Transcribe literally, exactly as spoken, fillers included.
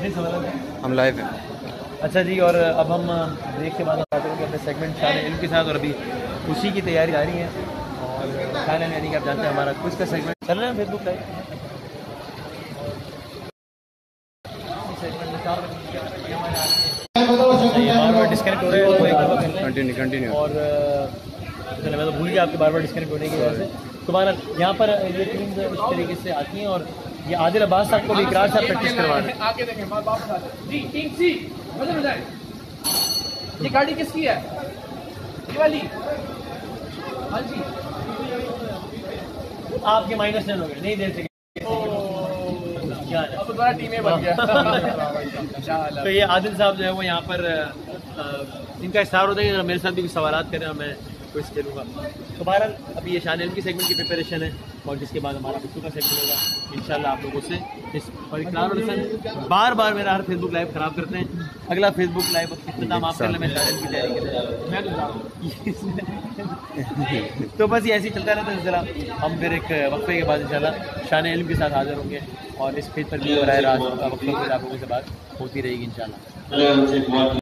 हम लाइव हैं। अच्छा जी, और अब हम ब्रेक के बाद हम बात करेंगे अपने सेगमेंट शान इल्म के साथ, और अभी खुशी की तैयारी जारी है। और शान इल्म यानी कि आप जानते हैं हमारा कुछ का सेगमेंट चल रहा है फेसबुक लाइव। बार बार डिस्कनेक्ट हो रहे हैं, कंटिन्यू कंटिन्यू। और चलो मैं तो भूल गया आपके बार बार डिस्कनेक्ट होने की वजह से। तुम्हारा यहाँ पर ये टीम इस तरीके से आती हैं, और ये आदिल अब्बास साहब को भी इकरार साहब प्रैक्टिस करवा रहे हैं। आगे देखें, वापस आ जाए जी। टीम सी मजे में जाए। ये गाड़ी किसकी है? ये वाली। हाँ जी, आपके माइनस टेन हो गए, नहीं दे सके। अब तो बड़ा टीम बन गया। तो ये आदिल साहब जो है वो यहाँ पर आ, इनका इस्तार होता है कि मेरे साथ भी कुछ सवाल करें और मैं कुछ खेलूँगा। तो बहरहाल अभी ये शान इल्म की सेगमेंट की प्रिपरेशन है, और जिसके बाद हमारा बच्चों का सेगमेंट होगा इंशाल्लाह आप लोगों से। इस और इकरार और हसन बार बार मेरा हर फेसबुक लाइव ख़राब करते हैं। अगला फेसबुक लाइव इख्तिताम आप कर लें, मैं शान इल्म की तैयारी कर मैं तो तो बस ये ऐसे ही चलता रहता है सिलसिला। हम फिर एक वक्फे के बाद इंशाल्लाह शान इल्म के साथ हाजिर होंगे, और इस पेज पर भी बराह रास्त वक्फे के आप लोगों से बात होती रहेगी इंशाल्लाह।